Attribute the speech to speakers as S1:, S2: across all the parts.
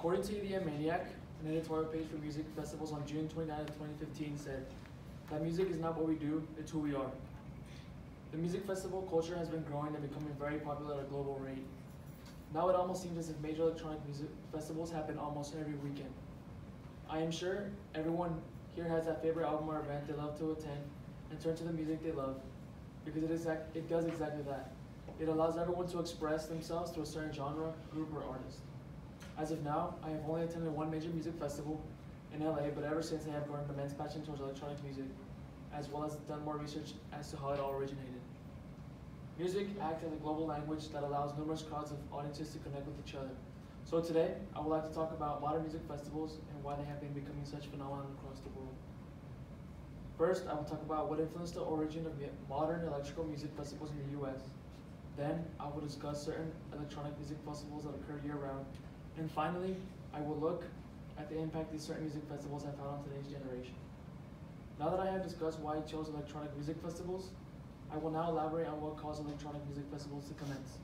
S1: According to EDM Maniac, an editorial page for music festivals on June 29, 2015 said that music is not what we do, it's who we are. The music festival culture has been growing and becoming very popular at a global rate. Now it almost seems as if major electronic music festivals happen almost every weekend. I am sure everyone here has that favorite album or event they love to attend and turn to the music they love, because it does exactly that. It allows everyone to express themselves through a certain genre, group, or artist. As of now, I have only attended one major music festival in LA, but ever since I have grown an immense passion towards electronic music, as well as done more research as to how it all originated. Music acts as a global language that allows numerous crowds of audiences to connect with each other. So today, I would like to talk about modern music festivals and why they have been becoming such phenomenon across the world. First, I will talk about what influenced the origin of modern electrical music festivals in the US. Then, I will discuss certain electronic music festivals that occur year-round. And finally, I will look at the impact these certain music festivals have had on today's generation. Now that I have discussed why I chose electronic music festivals, I will now elaborate on what caused electronic music festivals to commence.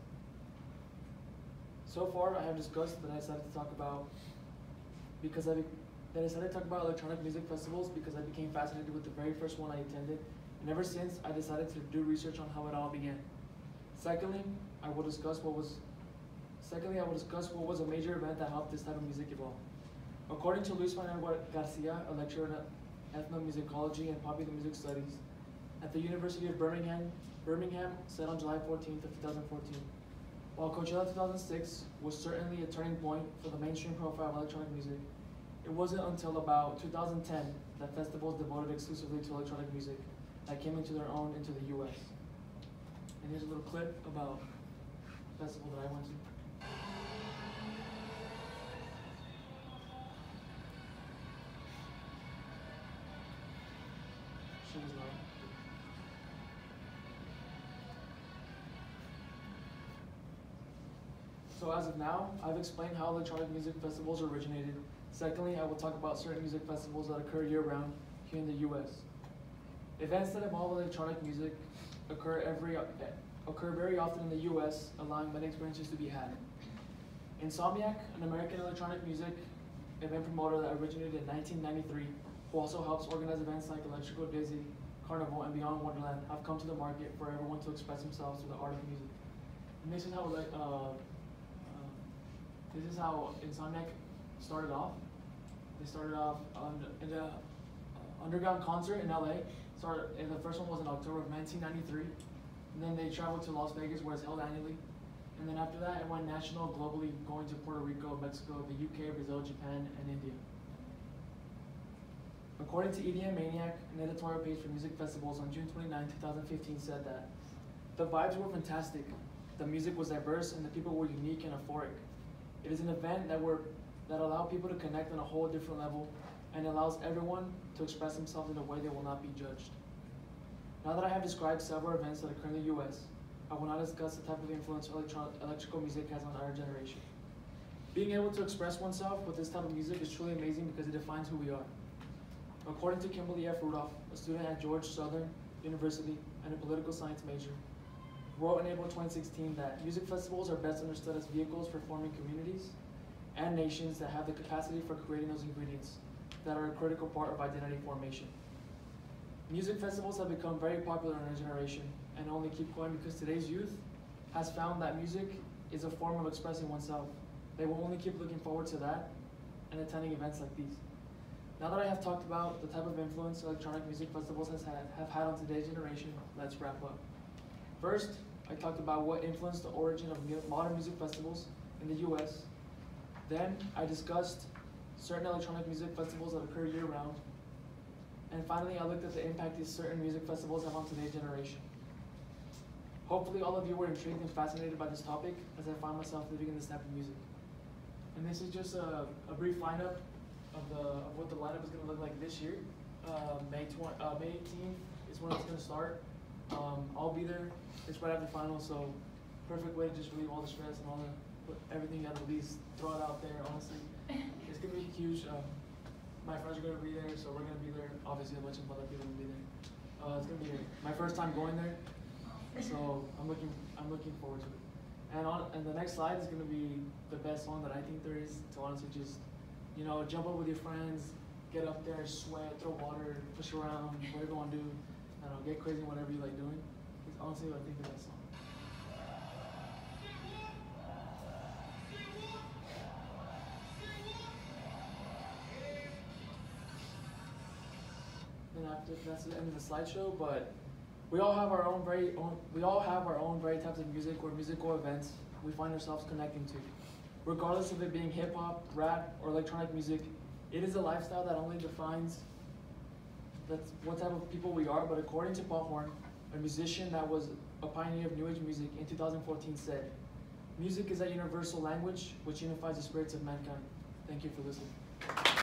S1: So far, I have discussed that I decided to talk about electronic music festivals because I became fascinated with the very first one I attended, and ever since, I decided to do research on how it all began. Secondly, I will discuss what was a major event that helped this type of music evolve. According to Luis Manuel Garcia, a lecturer in ethnomusicology and popular music studies at the University of Birmingham, said on July 14th of 2014, while Coachella 2006 was certainly a turning point for the mainstream profile of electronic music, it wasn't until about 2010 that festivals devoted exclusively to electronic music that came into their own into the US. And here's a little clip about the festival that I went to. She was loud. So as of now, I've explained how electronic music festivals originated. Secondly, I will talk about certain music festivals that occur year-round here in the US. Events that involve electronic music occur very often in the US, allowing many experiences to be had. Insomniac, an American electronic music event promoter that originated in 1993, who also helps organize events like Electrical Dizzy, Carnival, and Beyond Wonderland, have come to the market for everyone to express themselves through the art of music. And this is how Insomniac started off. They started off in the underground concert in LA. And the first one was in October of 1993. And then they traveled to Las Vegas, where it's held annually. And then after that, it went national, globally, going to Puerto Rico, Mexico, the UK, Brazil, Japan, and India. According to EDM Maniac, an editorial page for music festivals on June 29, 2015 said that the vibes were fantastic, the music was diverse, and the people were unique and euphoric. It is an event that allows people to connect on a whole different level and allows everyone to express themselves in a way they will not be judged. Now that I have described several events that occur in the US, I will now discuss the type of influence electrical music has on our generation. Being able to express oneself with this type of music is truly amazing because it defines who we are. According to Kimberly F. Rudolph, a student at Georgia Southern University and a political science major, wrote in April 2016 that music festivals are best understood as vehicles for forming communities and nations that have the capacity for creating those ingredients that are a critical part of identity formation. Music festivals have become very popular in our generation and only keep going because today's youth has found that music is a form of expressing oneself. They will only keep looking forward to that and attending events like these. Now that I have talked about the type of influence electronic music festivals have had on today's generation, let's wrap up. First, I talked about what influenced the origin of modern music festivals in the US. Then, I discussed certain electronic music festivals that occur year-round. And finally, I looked at the impact these certain music festivals have on today's generation. Hopefully, all of you were intrigued and fascinated by this topic as I find myself living in this type of music. And this is just a brief lineup of what the lineup is going to look like this year. May 18th is when it's going to start. I'll be there. It's right after finals, so perfect way to just relieve all the stress and put everything you got to release, throw it out there, honestly. It's going to be huge. My friends are going to be there, so we're going to be there. Obviously, a bunch of other people will be there. It's going to be my first time going there, so I'm looking forward to it. And the next slide is gonna be the best song that I think there is to honestly just, you know, jump up with your friends, get up there, sweat, throw water, push around, whatever you wanna do. I don't know, get crazy, whatever you like doing. It's honestly, I think the best song. And after that's the end of the slideshow, but we all have our own very types of music or musical events we find ourselves connecting to. Regardless of it being hip hop, rap, or electronic music, it is a lifestyle that only defines that's what type of people we are. But according to Paul Horn, a musician that was a pioneer of New Age music in 2014 said, "Music is a universal language which unifies the spirits of mankind." Thank you for listening.